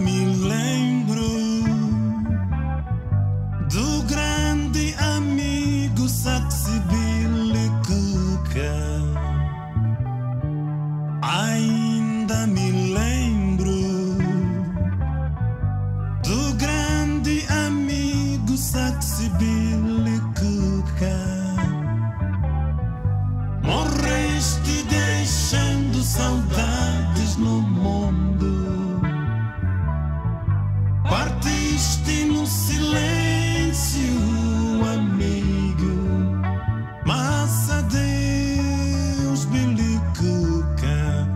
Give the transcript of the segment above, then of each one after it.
me lembro do grande amigo Saxibili Cuca. Ainda me lembro do grande amigo Saxibili Cuca. Morreste deixando saudades no mundo. Partiste no silêncio, amigo. Mas adeus, Billy Cuca.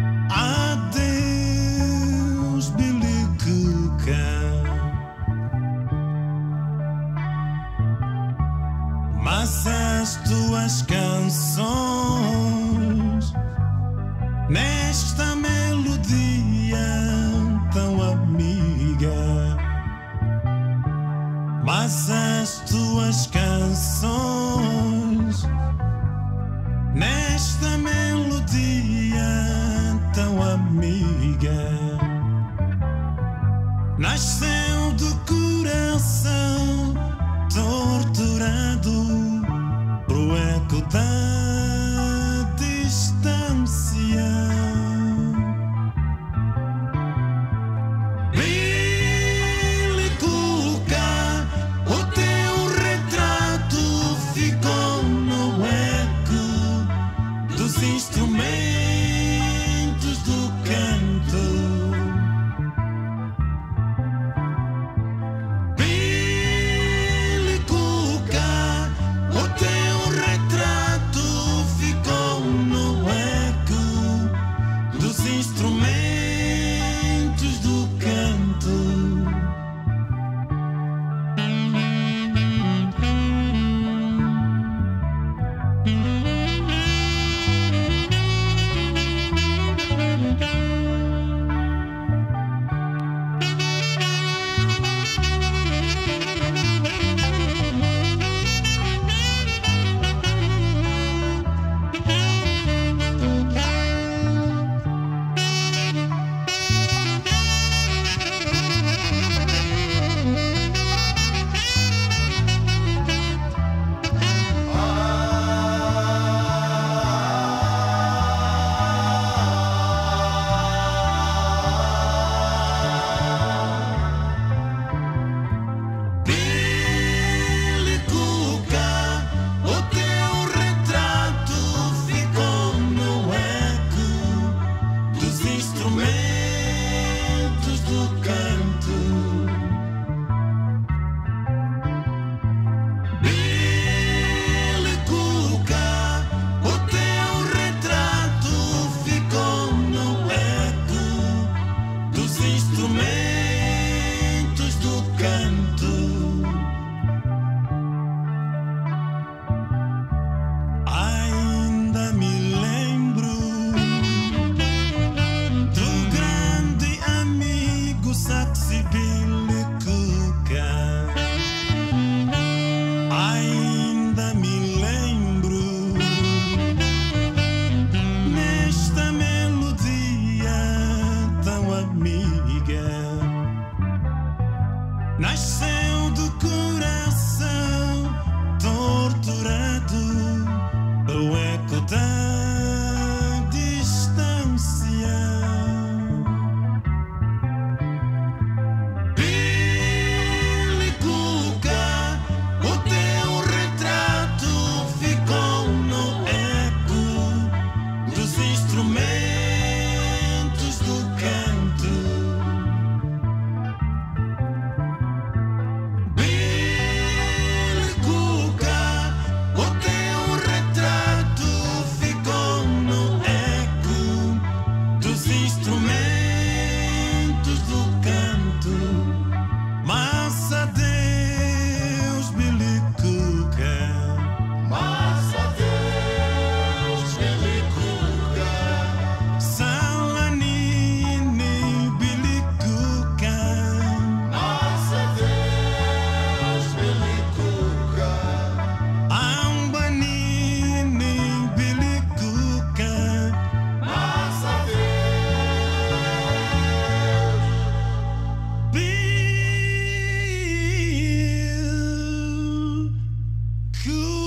Adeus, Billy Cuca. Mas as tuas canções nesta melodia tão amiga, mas as tuas canções nesta melodia tão amiga, nasceu do coração torturado pro eco da distância. Billy Cuca, o teu retrato ficou no eco dos instrumentos do canto. Billy Cuca.